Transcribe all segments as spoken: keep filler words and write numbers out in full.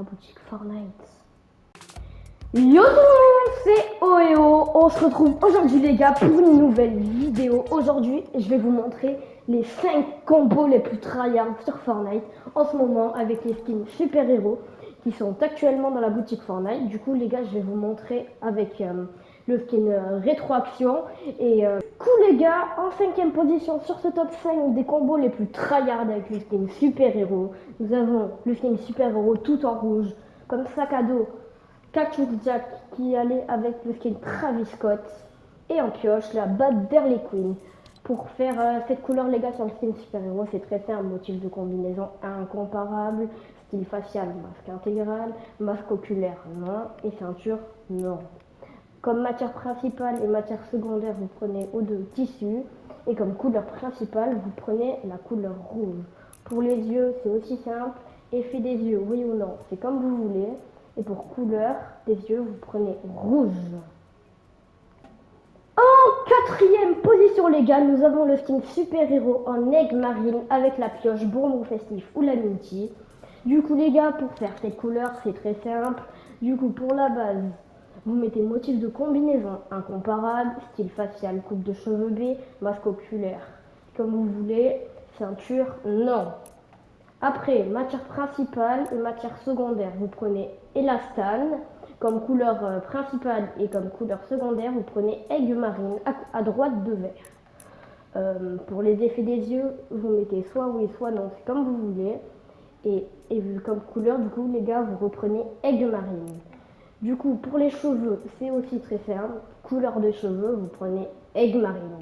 boutique Fortnite. Yo tout le monde, c'est Oeo. On se retrouve aujourd'hui les gars pour une nouvelle vidéo. Aujourd'hui je vais vous montrer les cinq combos les plus tryhard sur Fortnite en ce moment avec les skins super héros qui sont actuellement dans la boutique Fortnite. Du coup les gars je vais vous montrer avec euh, le skin euh, rétroaction. Et euh, du coup les gars, en cinquième position sur ce top cinq des combos les plus tryhard avec les skins super héros, nous avons le skin super héros tout en rouge comme sac à dos Cactus Jack qui allait avec le skin Travis Scott, et en pioche la batte d'Harley Quinn. Pour faire euh, cette couleur les gars sur le skin super héros, c'est très simple: motif de combinaison incomparable, style facial masque intégral, masque oculaire non, et ceinture non. Comme matière principale et matière secondaire, vous prenez eau de tissu, et comme couleur principale vous prenez la couleur rouge. Pour les yeux c'est aussi simple: effet des yeux oui ou non, c'est comme vous voulez. Et pour couleur des yeux, vous prenez rouge. En quatrième position les gars, nous avons le skin super héros en aigle marine avec la pioche bonbon festif ou la minty. Du coup les gars, pour faire cette couleur, c'est très simple. Du coup pour la base, vous mettez motif de combinaison incomparable, style facial, coupe de cheveux B, masque oculaire comme vous voulez, ceinture non. Après, matière principale et matière secondaire, vous prenez élastane. Comme couleur euh, principale et comme couleur secondaire, vous prenez aigle marine à, à droite de vert. Euh, pour les effets des yeux, vous mettez soit oui, soit non, c'est comme vous voulez. Et, et comme couleur, du coup, les gars, vous reprenez aigle marine. Du coup, pour les cheveux, c'est aussi très simple. Couleur de cheveux, vous prenez aigle marine.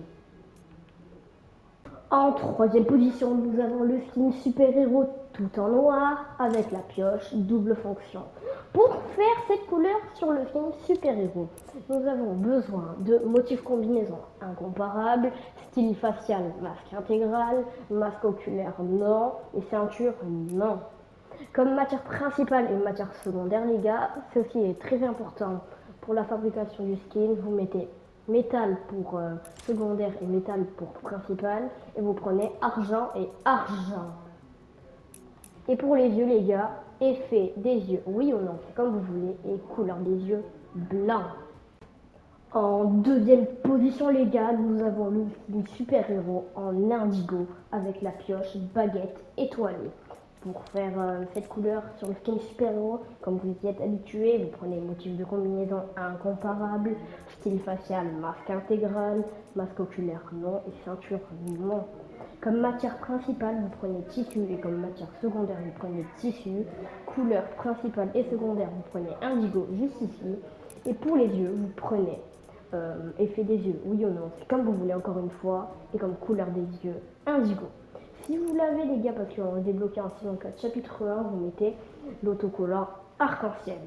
En troisième position, nous avons le skin super héros tout en noir avec la pioche double fonction. Pour faire cette couleur sur le skin super héros, nous avons besoin de motifs combinaison incomparable, style facial masque intégral, masque oculaire non, et ceinture non. Comme matière principale et matière secondaire les gars, ceci est très important pour la fabrication du skin. Vous mettez métal pour euh, secondaire et métal pour principal, et vous prenez argent et argent. Et pour les yeux les gars, effet des yeux oui ou non, c'est comme vous voulez, et couleur des yeux blanc. En deuxième position les gars, nous avons le super héros en indigo avec la pioche baguette étoilée. Pour faire euh, cette couleur sur le skin super héros, comme vous y êtes habitué, vous prenez motif de combinaison incomparable, style facial masque intégral, masque oculaire non, et ceinture non. Comme matière principale, vous prenez tissu, et comme matière secondaire, vous prenez tissu. Couleur principale et secondaire, vous prenez indigo juste ici. Et pour les yeux, vous prenez euh, effet des yeux oui ou non, c'est comme vous voulez encore une fois, et comme couleur des yeux indigo. Si vous l'avez les gars, parce qu'on va débloquer en saison quatre chapitre un, vous mettez l'autocollant arc-en-ciel.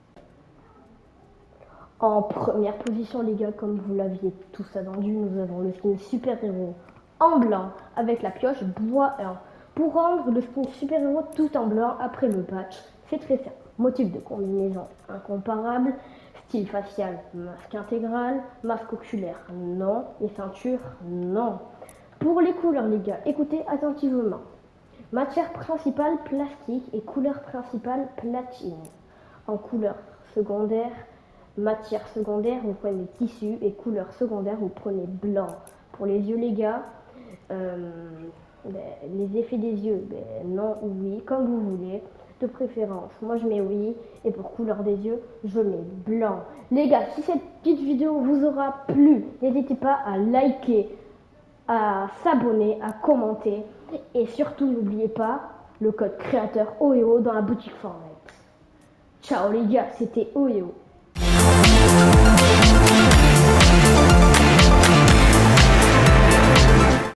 En première position les gars, comme vous l'aviez tous attendu, nous avons le skin super héros en blanc avec la pioche bois un. Pour rendre le skin super héros tout en blanc après le patch, c'est très simple: motif de combinaison incomparable, style facial masque intégral, masque oculaire non, et ceinture non. Pour les couleurs les gars, écoutez attentivement: matière principale plastique et couleur principale platine. En couleur secondaire, matière secondaire, vous prenez tissu, et couleur secondaire, vous prenez blanc. Pour les yeux les gars, euh, ben, les effets des yeux, ben, non ou oui, comme vous voulez, de préférence. Moi je mets oui, et pour couleur des yeux, je mets blanc. Les gars, si cette petite vidéo vous aura plu, n'hésitez pas à liker, à s'abonner, à commenter, et surtout n'oubliez pas le code créateur Oeo dans la boutique Fortnite. Ciao les gars, c'était Oeo.